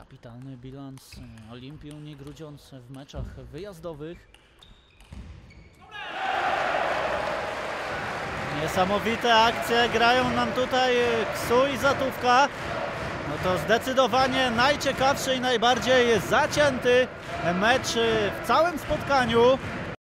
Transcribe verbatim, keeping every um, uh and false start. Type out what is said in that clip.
Kapitalny bilans Olimpii Unii Grudziądz w meczach wyjazdowych. Niesamowite akcje grają nam tutaj Ksu i Zatówka. No to zdecydowanie najciekawszy i najbardziej zacięty mecz w całym spotkaniu.